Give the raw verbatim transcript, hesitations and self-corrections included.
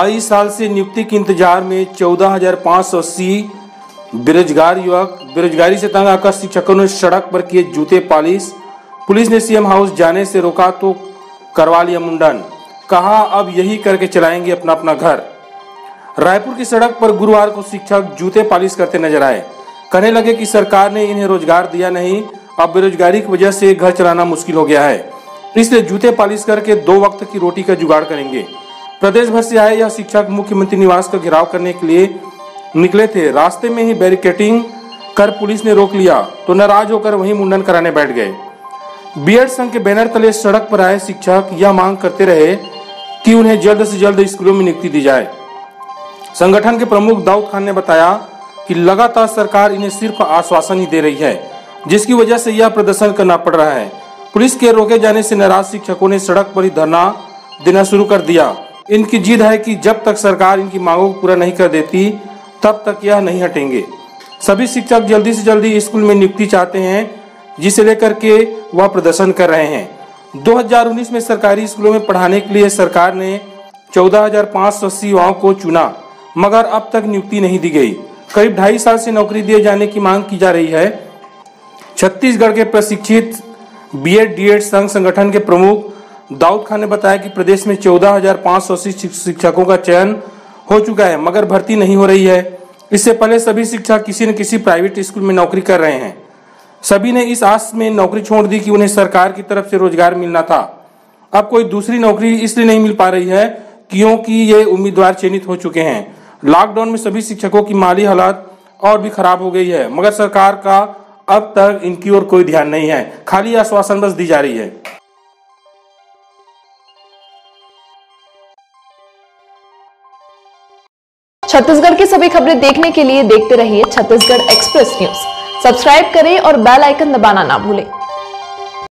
बाईस साल से नियुक्ति के इंतजार में चौदह हजार पाँच सौ अस्सी बेरोजगार युवक। बेरोजगारी से तंग आकर शिक्षकों ने सड़क पर किए जूते पॉलिश। पुलिस ने सीएम हाउस जाने से रोका तो करवा लिया मुंडन। कहा अब यही करके चलाएंगे अपना अपना घर। रायपुर की सड़क पर गुरुवार को शिक्षक जूते पॉलिश करते नजर आए। कहने लगे कि सरकार ने इन्हें रोजगार दिया नहीं, अब बेरोजगारी की वजह से घर चलाना मुश्किल हो गया है, इसलिए जूते पॉलिश करके दो वक्त की रोटी का जुगाड़ करेंगे। प्रदेश भर से आए यह शिक्षक मुख्यमंत्री निवास का घेराव करने के लिए निकले थे। रास्ते में ही बैरिकेडिंग कर पुलिस ने रोक लिया तो नाराज होकर वहीं मुंडन कराने बैठ गए। बीएड संघ के बैनर तले सड़क पर आए शिक्षक यह मांग करते रहे कि उन्हें जल्द से जल्द स्कूलों में नियुक्ति दी जाए। संगठन के प्रमुख दाऊद खान ने बताया कि लगातार सरकार इन्हें सिर्फ आश्वासन ही दे रही है, जिसकी वजह से यह प्रदर्शन करना पड़ रहा है। पुलिस के रोके जाने से नाराज शिक्षकों ने सड़क पर ही धरना देना शुरू कर दिया। इनकी जिद है कि जब तक सरकार इनकी मांगों को पूरा नहीं कर देती तब तक यह नहीं हटेंगे। सभी शिक्षक जल्दी से जल्दी स्कूल में नियुक्ति चाहते हैं, जिसे लेकर के वह प्रदर्शन कर रहे हैं। दो हज़ार उन्नीस में सरकारी स्कूलों में पढ़ाने के लिए सरकार ने चौदह हजार पाँच सौ अस्सी युवाओं को चुना, मगर अब तक नियुक्ति नहीं दी गई। करीब ढाई साल से नौकरी दिए जाने की मांग की जा रही है। छत्तीसगढ़ के प्रशिक्षित बीएड डीएड संघ संगठन के प्रमुख दाऊद खान ने बताया कि प्रदेश में चौदह हजार पाँच सौ अस्सी शिक्षकों का चयन हो चुका है, मगर भर्ती नहीं हो रही है। इससे पहले सभी शिक्षक किसी न किसी प्राइवेट स्कूल में नौकरी कर रहे हैं। सभी ने इस आस में नौकरी छोड़ दी कि उन्हें सरकार की तरफ से रोजगार मिलना था। अब कोई दूसरी नौकरी इसलिए नहीं मिल पा रही है क्योंकि ये उम्मीदवार चयनित हो चुके हैं। लॉकडाउन में सभी शिक्षकों की माली हालत और भी खराब हो गई है, मगर सरकार का अब तक इनकी ओर कोई ध्यान नहीं है, खाली आश्वासन बस दी जा रही है। छत्तीसगढ़ की सभी खबरें देखने के लिए देखते रहिए छत्तीसगढ़ एक्सप्रेस न्यूज। सब्सक्राइब करें और बेल आइकन दबाना ना भूलें।